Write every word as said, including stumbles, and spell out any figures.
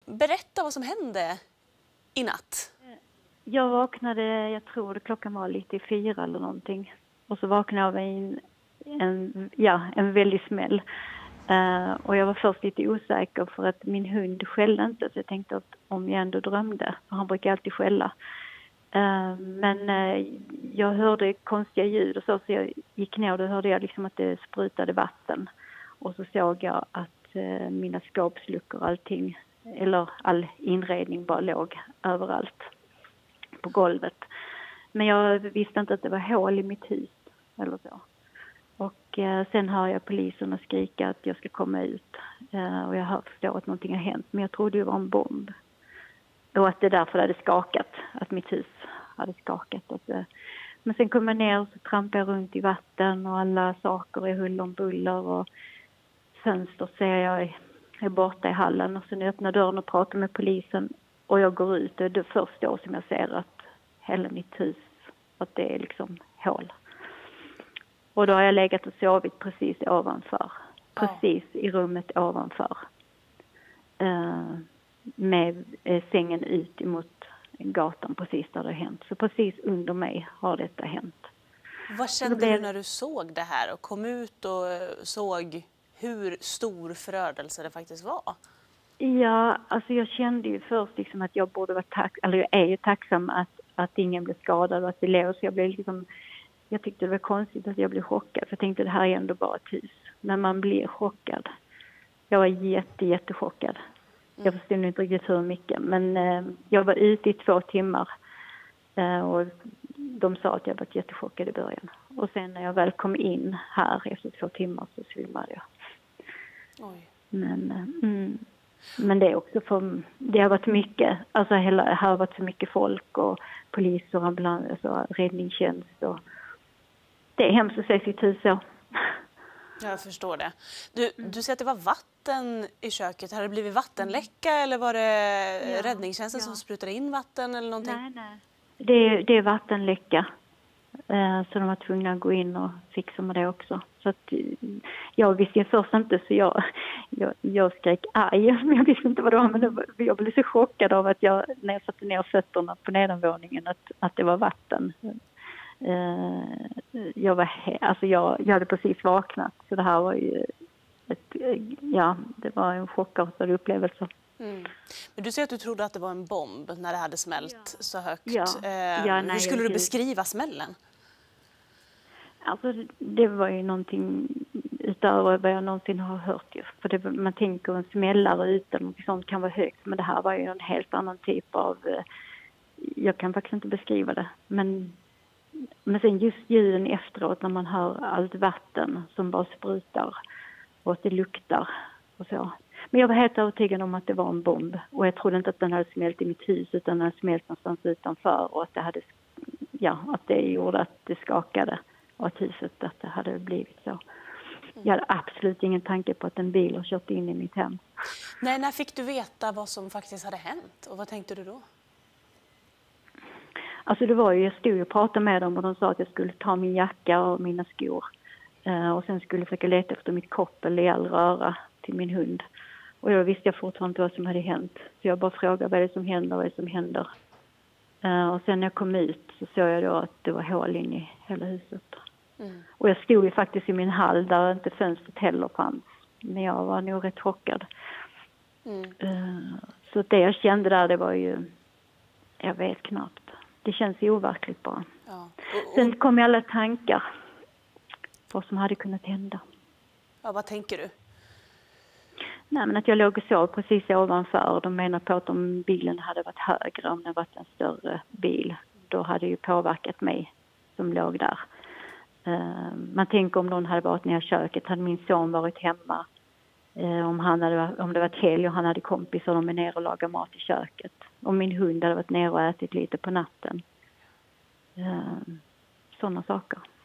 berätta vad som hände i natt. Jag vaknade, jag tror det klockan var lite i fyra eller någonting. Och så vaknade jag av en, en, ja, en väldig smäll. Uh, och jag var först lite osäker för att min hund skällde inte. Så jag tänkte att om jag ändå drömde, för han brukar alltid skälla. Uh, men uh, jag hörde konstiga ljud och så, så jag gick ner och då hörde jag liksom att det sprutade vatten. Och så såg jag att uh, mina skåpsluckor och allting, eller all inredning bara låg överallt på golvet. Men jag visste inte att det var hål i mitt hus eller så. Och eh, sen hör jag poliserna skrika att jag ska komma ut. Eh, och jag hör förstå att någonting har hänt. Men jag trodde det var en bomb. Och att det därför hade skakat. Att mitt hus hade skakat. Att, eh. Men sen kom jag ner och så trampade jag runt i vatten. Och alla saker är huller om buller. Och fönster ser jag är borta i hallen. Och sen öppnar dörren och pratar med polisen. Och jag går ut. Och det är först då som jag ser att hela mitt hus, att det är liksom hål. Och då har jag legat och sovit precis ovanför. Precis ja. I rummet ovanför. Uh, med uh, sängen ut emot gatan precis där det har hänt. Så precis under mig har detta hänt. Vad kände det... du när du såg det här och kom ut och såg hur stor förödelse det faktiskt var? Ja, alltså jag kände ju först liksom att jag borde vara tack, eller jag är ju tacksam att, att ingen blev skadad och att det låg. Så jag blev liksom... Jag tyckte det var konstigt att jag blev chockad. För jag tänkte det här är ändå bara ett hus. Men man blir chockad. Jag var jätte, jättechockad. Mm. Jag förstod inte riktigt hur mycket. Men eh, jag var ute i två timmar. Eh, och de sa att jag var jättechockad i början. Och sen när jag väl kom in här efter två timmar så svimmade jag. Oj. Men, eh, mm, men det är också för... Det har varit mycket. Alltså hela, här har varit så mycket folk. Och poliser, ambulans, alltså, räddningstjänst och... Det är hemskt att se sitt hus så. Jag förstår det. Du, du säger att det var vatten i köket. Har det blivit vattenläcka eller var det ja, räddningstjänsten ja. som sprutade in vatten eller någonting? Nej, nej. Det är, det är vattenläcka. Eh, så de var tvungna att gå in och fixa med det också. Så att, jag visste först inte så jag, jag, jag skrek arg. Men jag visste inte vad det var. Men det var, jag blev så chockad av att jag när jag satte ner fötterna på nedanvåningen att, att det var vatten. Uh, jag var he- alltså jag, jag hade precis vaknat så det här var ju ett, ja, det var en chockartad upplevelse. Mm. Men du säger att du trodde att det var en bomb när det hade smält ja. så högt. Ja. Uh, Ja, nej, hur skulle jag, du beskriva smällen? Alltså det var ju någonting utöver vad jag någonsin har hört ju. För det, man tänker en smällare utan något sånt kan vara högt, men det här var ju en helt annan typ av, jag kan faktiskt inte beskriva det, men Men sen just ljuden efteråt när man hör allt vatten som bara sprutar och att det luktar och så. Men jag var helt övertygad om att det var en bomb och jag trodde inte att den hade smält i mitt hus utan den hade smält någonstans utanför och att det hade, ja, att det gjorde att det skakade och att huset, att det hade blivit så. Jag hade absolut ingen tanke på att en bil har kört in i mitt hem. Nej, när fick du veta vad som faktiskt hade hänt och vad tänkte du då? Alltså det var ju, jag stod och pratade med dem och de sa att jag skulle ta min jacka och mina skor. Uh, och sen skulle jag försöka leta efter mitt koppel i all röra till min hund. Och då visste jag fortfarande inte vad som hade hänt. Så jag bara frågade vad är det som händer, vad är det som händer. Uh, och sen när jag kom ut så såg jag då att det var hål in i hela huset. Mm. Och jag stod ju faktiskt i min hall där inte fönstret heller fanns. Men jag var nog rätt chockad. Mm. Uh, så det jag kände där det var ju, jag vet knappt. Det känns ju overkligt bara. Ja. Och, och... Sen kom alla tankar på vad som hade kunnat hända. Ja, vad tänker du? Nej, men att jag låg och sov precis ovanför. De menar på att om bilen hade varit högre, om det varit en större bil, då hade det ju påverkat mig som låg där. Uh, man tänker om någon hade varit nere i köket, hade min son varit hemma. Uh, om, han hade, om det var ett helg och han hade kompisar och de är nere och lagar mat i köket. Om min hund hade varit nere och ätit lite på natten. Uh, sådana saker.